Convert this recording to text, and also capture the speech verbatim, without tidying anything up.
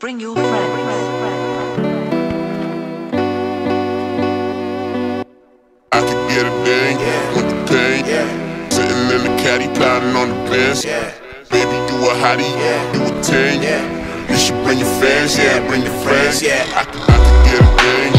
Bring your friends. I could get a ding yeah. with the pain. Yeah. Sitting in the caddy, pounding on the bench. Yeah. Baby, you a hottie, yeah. you a ting. Yeah. You should bring your fans, yeah, bring your friends. Yeah. I could, I could get a ding.